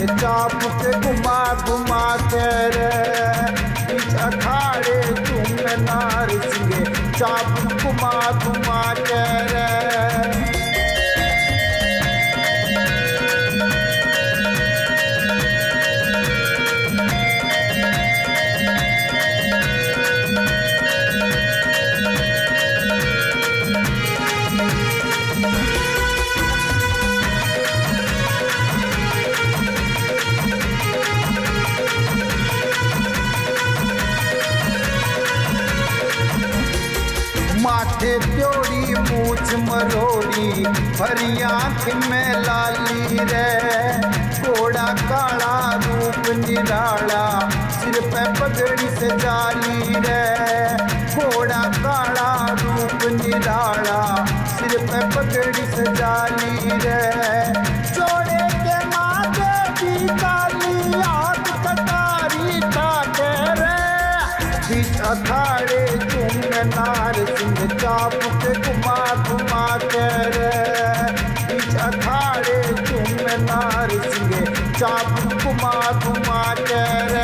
चाप के घुमा घुमा के रे बीच अखाड़े तुम नार सिंह चाप घुमा घुमा के रे। माथे त्योड़ी मूछ मरोड़ी भरी आँख में लाली रे घोड़ा काला रूप निराला सिर पे पगड़ी से जाली रे घोड़ा काला रूप निराला सिर पे पगड़ी से जाली रे जोड़े के माथे भी काली हाथ कटारी ठाके रे बीच अखाड़े तुम नार सिंह चाप के घुमा घुमा के रे बीच अखाड़े तुम नार सिंह चाप घुमा घुमा के रे।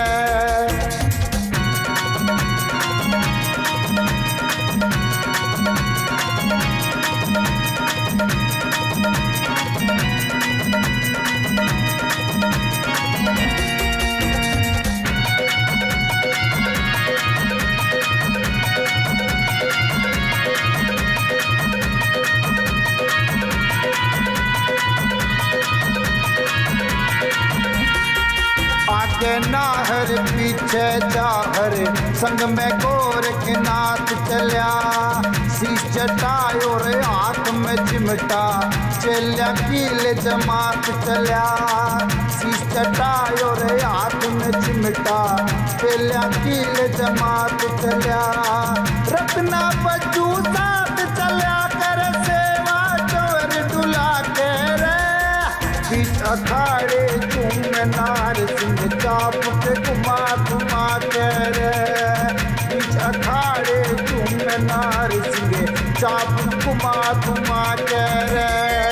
आगे नाहर पीछे चाहर संग में गोरखनाथ चलिया शीश चटायो रे हाथ में चिमटा चलिया कीले जमात चलिया शीश चटायो रे हाथ में चिमटा चलिया कीले जमात चलिया रत्ना बच्चू साथ चलिया कर सेवा चोर डुला के रे बीच अखाड़े तुम नार सिंह चाप के घुमा घुमा के रे बीच अखाड़े तुम नार सिंह चाप घुमा घुमा के रे।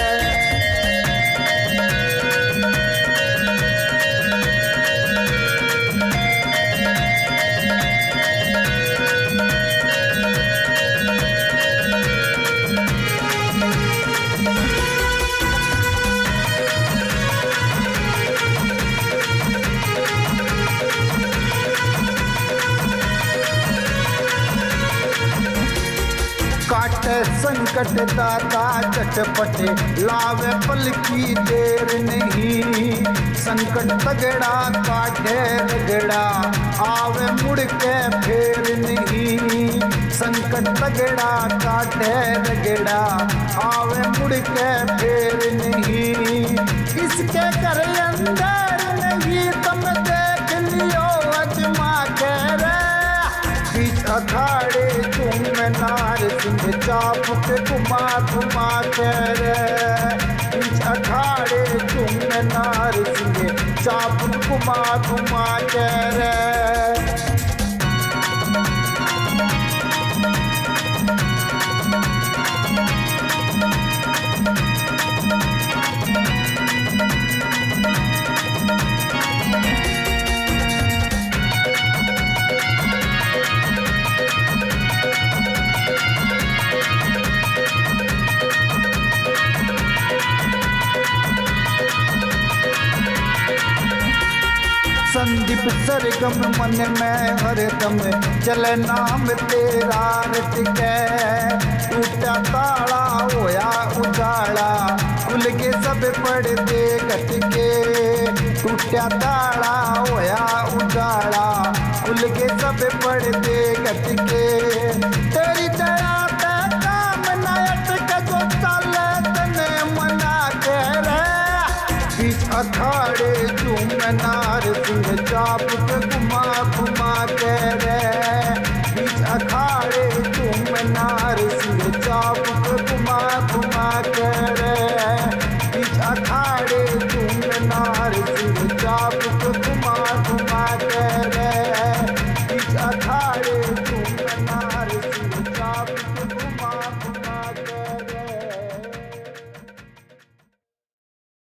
काटे संकट दाता चटपटे लावे पल की देर नहीं संकट तगड़ा काटे रगड़ा आवे मुड़ के फेर नहीं संकट तगड़ा काटे रगड़ा आवे मुड़ के फेर नहीं इसके घर अंदर नहीं तुम देख लियो अजमा के रे बीच अखाड़े तुम नार सिंह चाप के घुमा घुमा के रे बीच अखाड़े तुम नार सिंह चाप घुमा घुमा के रे। संदीप सरगम मन में हरदम चले नाम तेरा रटके टूटा ताला होया उजाला खुल के सब पड़दे कटके टूटा ताला होया उजाला खुल के सब पड़दे कटके तेरी दया पे काम न अटके जो चले तने मना के रे बीच अखाड़े तुम नार सिंह चाप के घुमा घुमा के रे बीच अखाड़े तुम नार सिंह चाप के घुमा घुमा के रे बीच अखाड़े तुम नार सिंह चाप के घुमा घुमा के